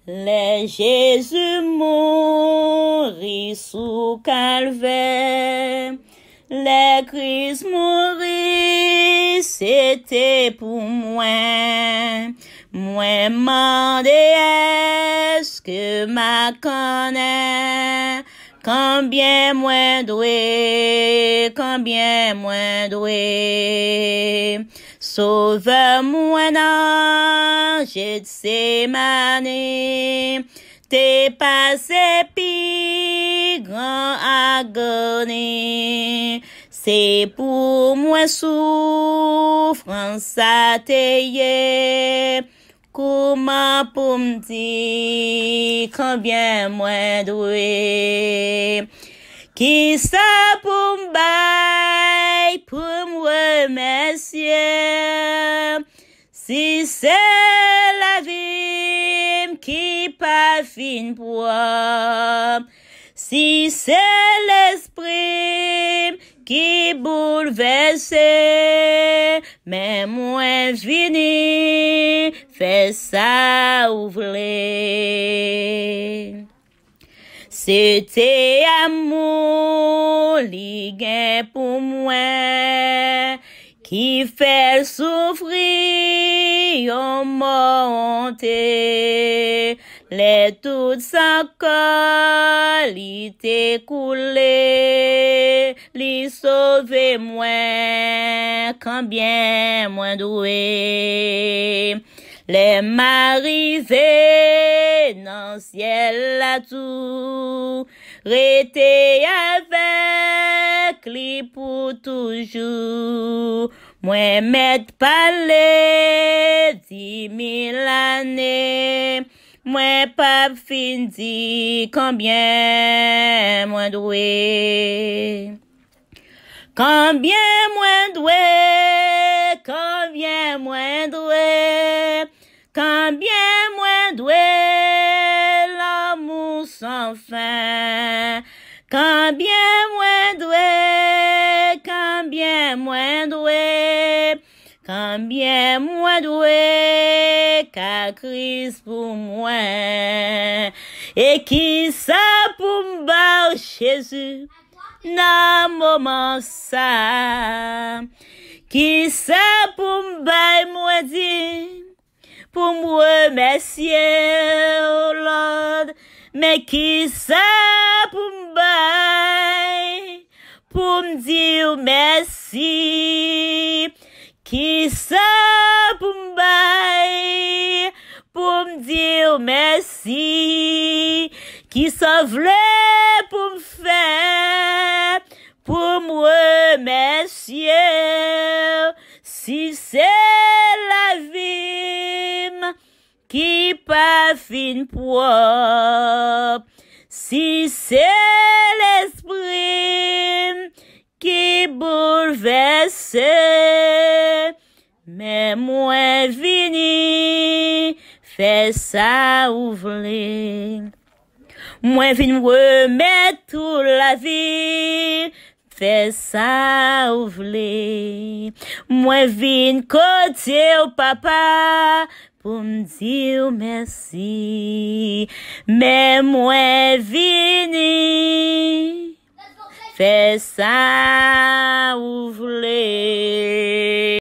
Les Jésus mourit sous calvaire, les Christ mourit, c'était pour moi. Moi mandé est-ce que ma connaît, combien moins doué, sauve-moi non, j'ai de ces manées, t'es passé pi grand agonie, c'est pour moi souffrance à t'ayer. Comment pour me dire combien moins doué, qui ça pour me bailler, pour me remercier, si c'est la vie qui pas fin pour, si c'est l'esprit qui bouleverse, mais moi vini, fais ça ouvrir. C'était amour, li gen pour moi, qui fait souffrir, on monte, les toutes sans col, li t'est coulé, li sauve moi, combien moins doué. Les m'arriver dans ciel là tout, rester avec lui pour toujours. Moi m'être parlé 10 000 années, moi pas fin dit combien moins doué. Combien moins doué, combien moins doué, combien moins doué, l'amour sans fin. Combien moins doué, combien moins doué, combien moins doué, qu'à Christ pour moi. Et qui ça pour m'bar Jésus? Nan moment ça, qui ça pour m'bailler moi dit, pour me remercier, oh Lord, mais qui ça pour m'bailler, pour me dire merci, qui ça pour m'bailler, pour me dire merci, qui ça voulait pour me faire, pour me remercier, si c'est la vie qui pas fin propre, si c'est l'esprit qui bouleverse, mais moi vini, fais ça ouvrir. Moi vin remettre toute la vie, fais ça ouvrir. Moi vin côté au papa, pour me dire merci. Mais moi vini, fais ça ouvrir.